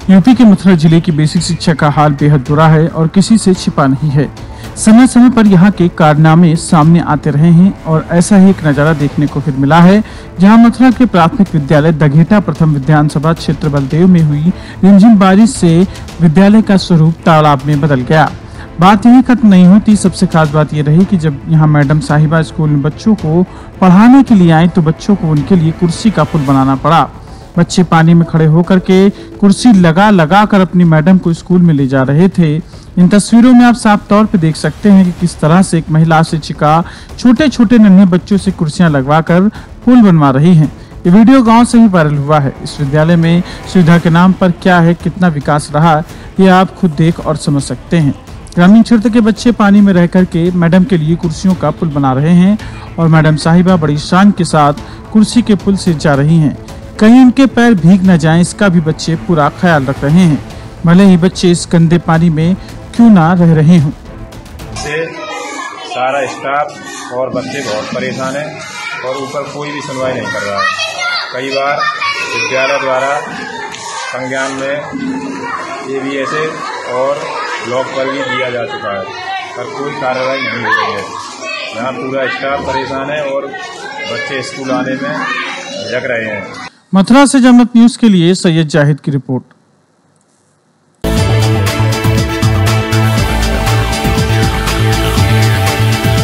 UP के मथुरा जिले की बेसिक शिक्षा का हाल बेहद बुरा है और किसी से छिपा नहीं है। समय समय पर यहाँ के कारनामे सामने आते रहे हैं और ऐसा ही एक नजारा देखने को फिर मिला है, जहाँ मथुरा के प्राथमिक विद्यालय दघेटा प्रथम विधानसभा क्षेत्र बलदेव में हुई रिमझिम बारिश से विद्यालय का स्वरूप तालाब में बदल गया। बात यही खत्म नहीं होती। सबसे खास बात यह रही कि जब यहाँ मैडम साहिबा स्कूल में बच्चों को पढ़ाने के लिए आई तो बच्चों को उनके लिए कुर्सी का पुल बनाना पड़ा। बच्चे पानी में खड़े होकर के कुर्सी लगा कर अपनी मैडम को स्कूल में ले जा रहे थे। इन तस्वीरों में आप साफ तौर पे देख सकते हैं कि किस तरह से एक महिला शिक्षिका छोटे छोटे नन्हे बच्चों से कुर्सियां लगवाकर पुल बनवा रही हैं। ये वीडियो गांव से ही वायरल हुआ है। इस विद्यालय में सुविधा के नाम पर क्या है, कितना विकास रहा, ये आप खुद देख और समझ सकते हैं। ग्रामीण क्षेत्र के बच्चे पानी में रह करके मैडम के लिए कुर्सियों का पुल बना रहे हैं और मैडम साहिबा बड़ी शान के साथ कुर्सी के पुल से जा रही हैं। कहीं उनके पैर भीग न जाएं, इसका भी बच्चे पूरा ख्याल रख रहे हैं, भले ही बच्चे इस गंदे पानी में क्यों ना रह रहे हों। सारा स्टाफ और बच्चे बहुत परेशान हैं और ऊपर कोई भी सुनवाई नहीं कर रहा है। कई बार विद्यालय द्वारा संज्ञान में ये भी ऐसे और ब्लॉक पर भी दिया जा चुका है, पर कोई कार्रवाई नहीं हो रही है। यहाँ पूरा स्टाफ परेशान है और बच्चे स्कूल आने में झक रहे हैं। मथुरा से जनमत न्यूज के लिए सैयद जाहिद की रिपोर्ट।